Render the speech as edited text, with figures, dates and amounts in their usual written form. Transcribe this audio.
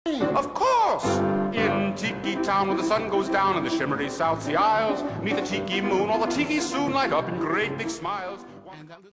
Of course! In Tiki Town, when the sun goes down and the shimmery South Sea Isles, 'neath the tiki moon, all the tiki soon light up in great big smiles.